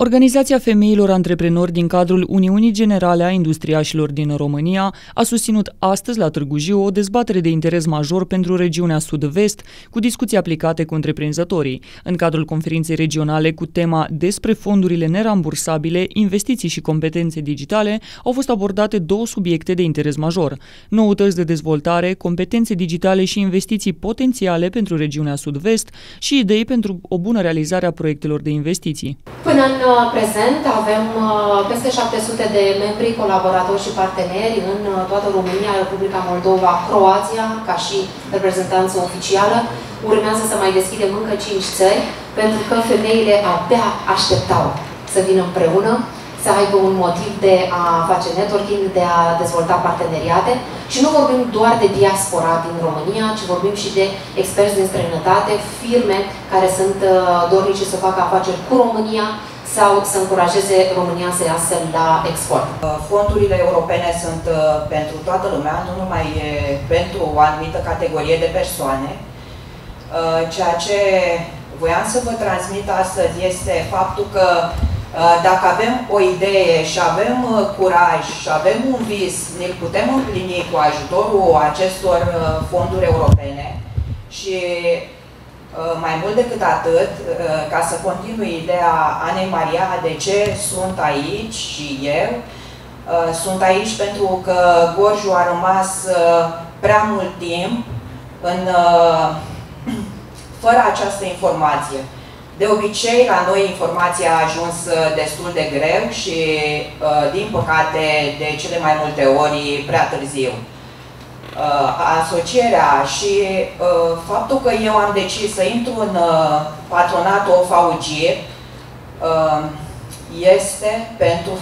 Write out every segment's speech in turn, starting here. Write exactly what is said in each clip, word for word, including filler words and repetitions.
Organizația Femeilor Antreprenori din cadrul Uniunii Generale a Industriașilor din România a susținut astăzi la Târgu Jiu o dezbatere de interes major pentru regiunea Sud-Vest, cu discuții aplicate cu întreprinzătorii. În cadrul conferinței regionale cu tema despre fondurile nerambursabile, investiții și competențe digitale, au fost abordate două subiecte de interes major: noutăți de dezvoltare, competențe digitale și investiții potențiale pentru regiunea Sud-Vest și idei pentru o bună realizare a proiectelor de investiții. Până în prezent avem peste șapte sute de membri, colaboratori și parteneri în toată România, Republica Moldova, Croația, ca și reprezentanță oficială. Urmează să mai deschidem încă cinci țări, pentru că femeile abia așteptau să vină împreună, să aibă un motiv de a face networking, de a dezvolta parteneriate. Și nu vorbim doar de diaspora din România, ci vorbim și de experți din străinătate, firme care sunt dornice să facă afaceri cu România sau să încurajeze România să iasă la export. Fondurile europene sunt pentru toată lumea, nu numai pentru o anumită categorie de persoane. Ceea ce voiam să vă transmit astăzi este faptul că dacă avem o idee și avem curaj și avem un vis, ne-l putem împlini cu ajutorul acestor fonduri europene. Și mai mult decât atât, ca să continui ideea Anei Maria, de ce sunt aici și eu, sunt aici pentru că Gorjul a rămas prea mult timp în, fără această informație. De obicei, la noi informația a ajuns destul de greu și, din păcate, de cele mai multe ori prea târziu. Asocierea și faptul că eu am decis să intru în patronatul O F A U G este pentru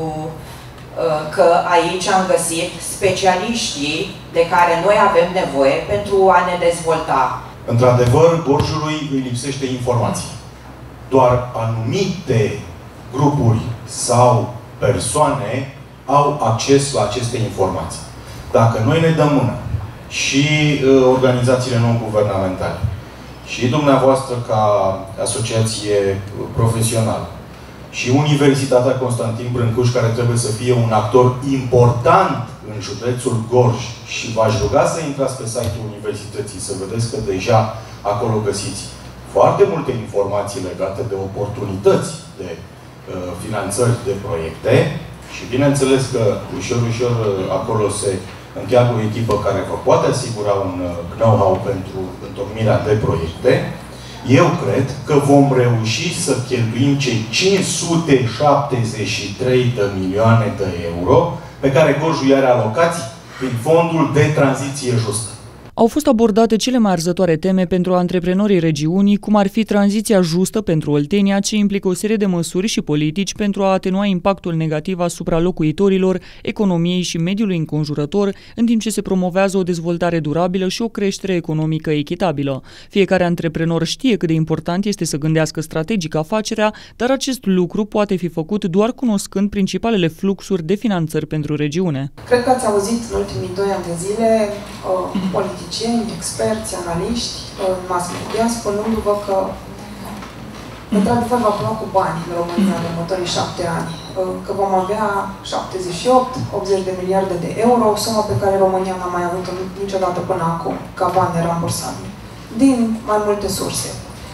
că aici am găsit specialiștii de care noi avem nevoie pentru a ne dezvolta. Într-adevăr, Gorjului îi lipsește informații. Doar anumite grupuri sau persoane au acces la aceste informații. Dacă noi ne dăm mână și uh, organizațiile non-guvernamentale și dumneavoastră ca asociație profesională și Universitatea Constantin Brâncuș, care trebuie să fie un actor important în județul Gorj, și v-aș ruga să intrați pe site-ul Universității să vedeți că deja acolo găsiți foarte multe informații legate de oportunități de uh, finanțări de proiecte și bineînțeles că ușor, ușor acolo se încheagă o echipă care vă poate asigura un know-how pentru întocmirea de proiecte. Eu cred că vom reuși să cheltuim cei cinci sute șaptezeci și trei de milioane de euro pe care Gorjul i-are alocați prin fondul de tranziție justă. Au fost abordate cele mai arzătoare teme pentru antreprenorii regiunii, cum ar fi tranziția justă pentru Oltenia, ce implică o serie de măsuri și politici pentru a atenua impactul negativ asupra locuitorilor, economiei și mediului înconjurător, în timp ce se promovează o dezvoltare durabilă și o creștere economică echitabilă. Fiecare antreprenor știe cât de important este să gândească strategic afacerea, dar acest lucru poate fi făcut doar cunoscând principalele fluxuri de finanțări pentru regiune. Cred că ați auzit în ultimii doi ani de zile uh, politici, experți, analiști, mass media, spunându-vă că într-adevăr va plua cu bani în România în următorii șapte ani, că vom avea șaptezeci și opt optzeci de miliarde de euro, o sumă pe care România n-a mai avut-o niciodată până acum, ca bani nerambursabili, din mai multe surse.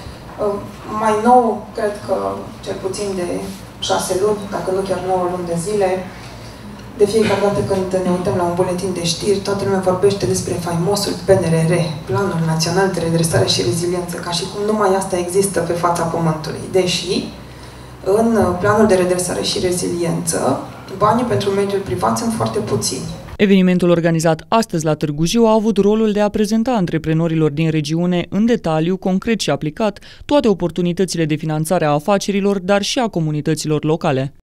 Mai nou, cred că cel puțin de șase luni, dacă nu chiar nouă luni de zile, de fiecare dată când ne uităm la un buletin de știri, toată lumea vorbește despre faimosul P N R R, Planul Național de Redresare și Reziliență, ca și cum numai asta există pe fața Pământului. Deși, în Planul de Redresare și Reziliență, banii pentru mediul privat sunt foarte puțini. Evenimentul organizat astăzi la Târgu Jiu a avut rolul de a prezenta antreprenorilor din regiune în detaliu, concret și aplicat, toate oportunitățile de finanțare a afacerilor, dar și a comunităților locale.